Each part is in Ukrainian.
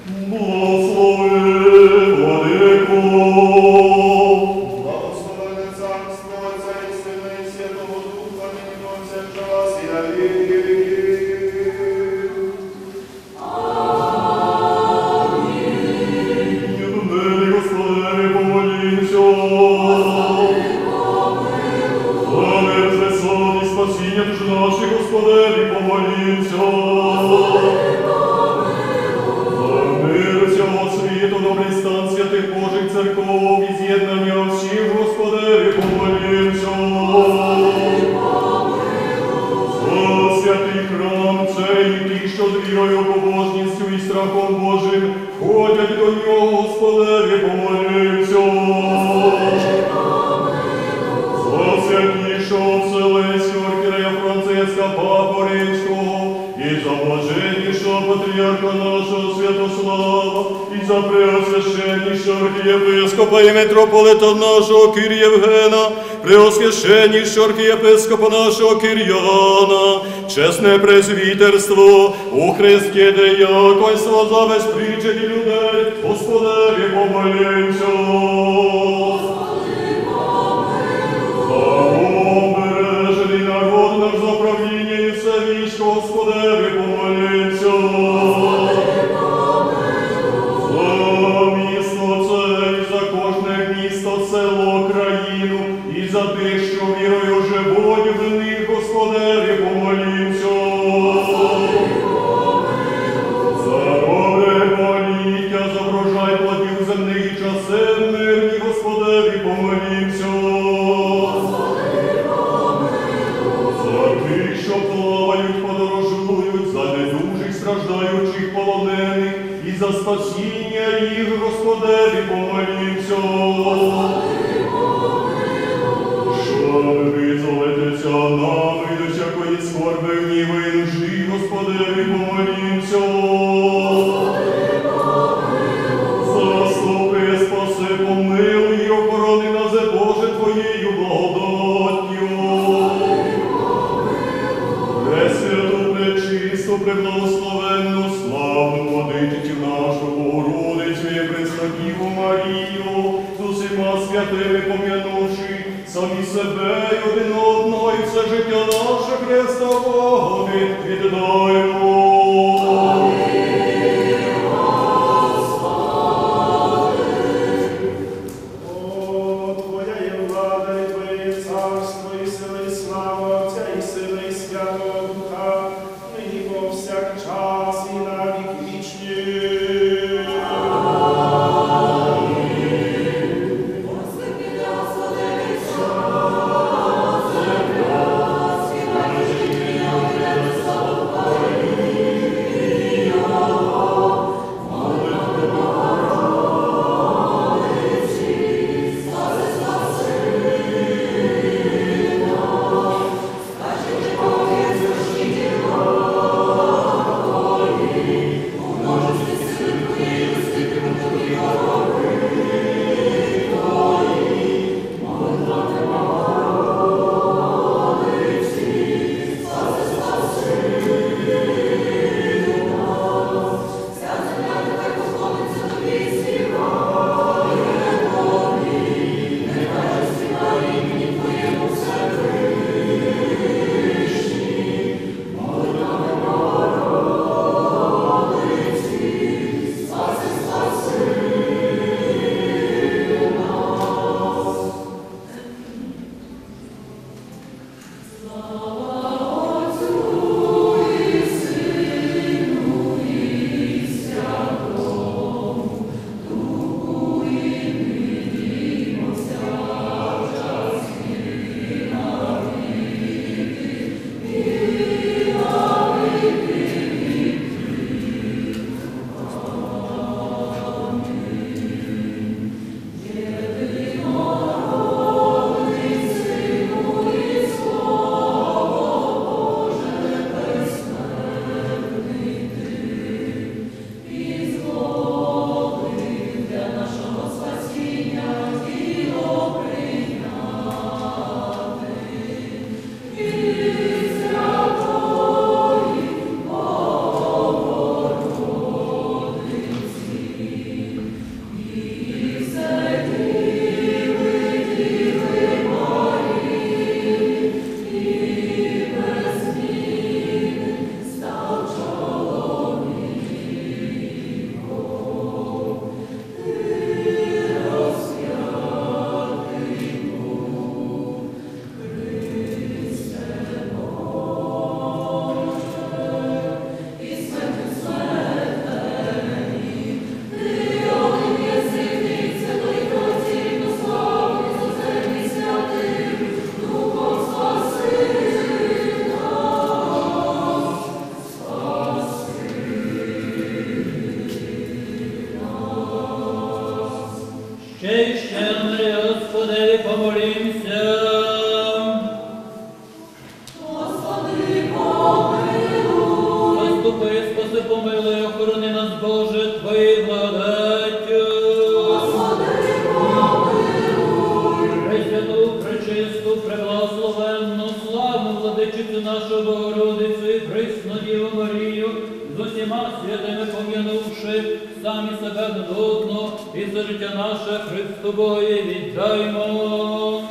Митрополита нашого Кир Євгена, преосвященнішого архієпископа нашого Кир'яна, чесне презвітерство у Христі деяконство за безпричені людей, Господеві помолімся. Обережений народ наш за правління і все військо, Господеві помолімся. Село, країну і за тих, що вірою живуть в них, Господеві помолімся. За добре поліття, за врожай плодів земних і часи мирні, Господеві помолімся. За тих, що плавають, подорожують, за недужих, страждаючих, полонених і за спасіння їх, Господеві помолімся. Визволитися нам і до всякої скорби, гніви і нужди, Господеві помолімся. Заступи, спаси, помилуй і охорони нас, Боже, Твоєю благодаттю. Пресвяту, пречисту, преблагословенну, славну владичицю нашу, Богородицю і Преснодіву Марію, з усіма святими пом'янувши, самі себе й один одного, і все життя наше Христа Богові віддаємо. О, Твоя є влада, і Твоє є царство, і сила, і слава Отця, і Сина, і Святого Духа, нині повсякчас, і на вік вічні. спаси, помилуй, охорони нас, Боже, Твоєю благодаттю. Пресвяту, пречисту, преблагословенну, славну владичицю нашу Богородицю і присну Діву Марію, з усіма святими пом'янувши, самі себе додно і за життя наше Христу Богові віддаймо.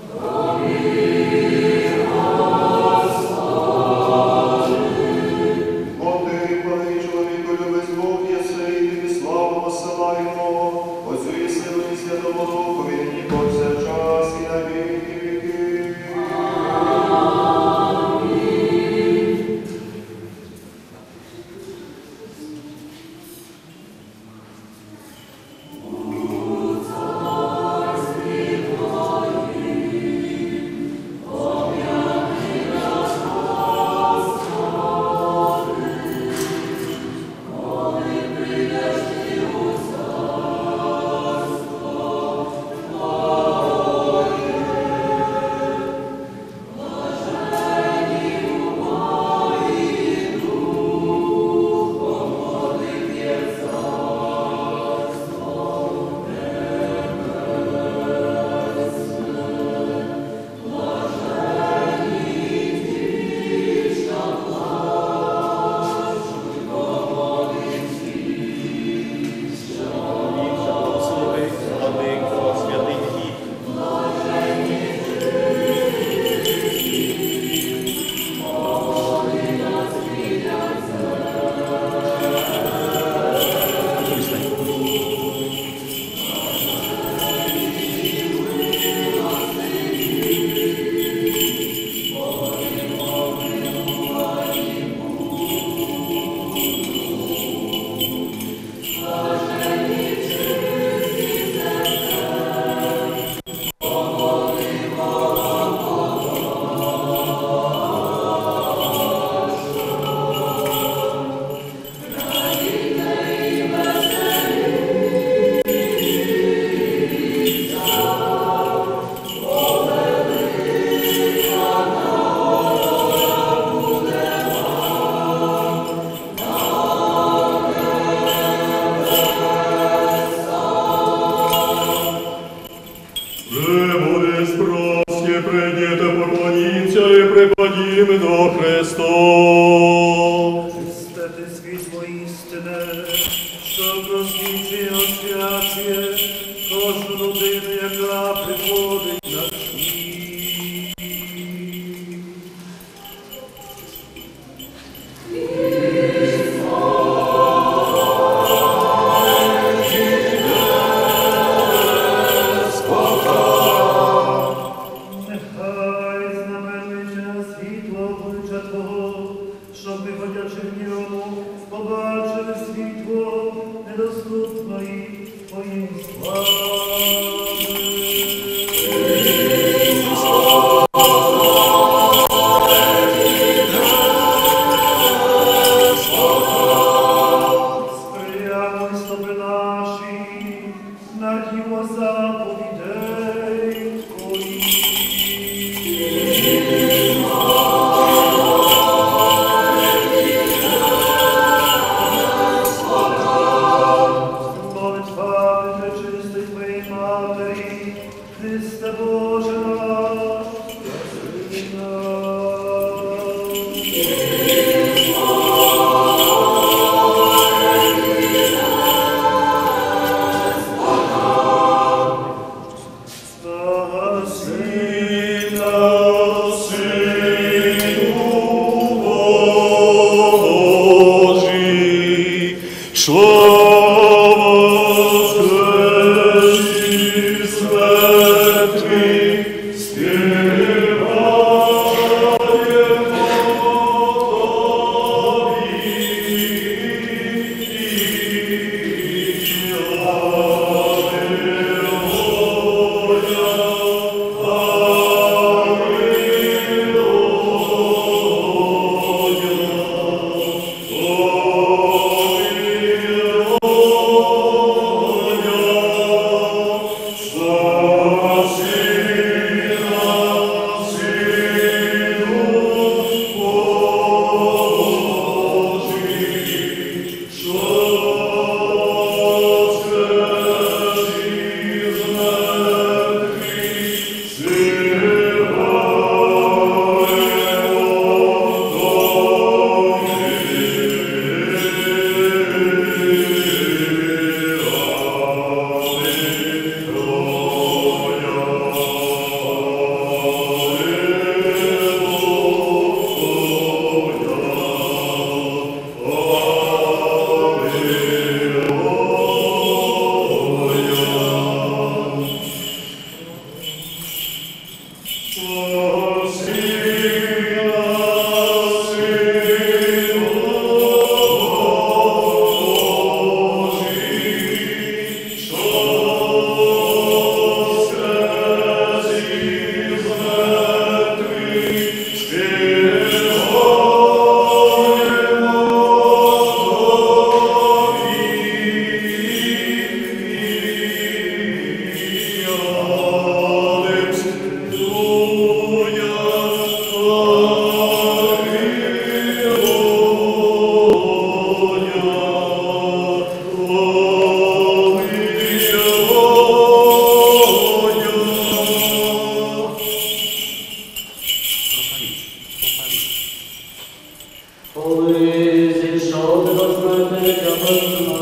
Припадім до Христа. Чисте ти світло істине, що просвічує освяціє кожну людину, яка приходить на світ. дитя безумна,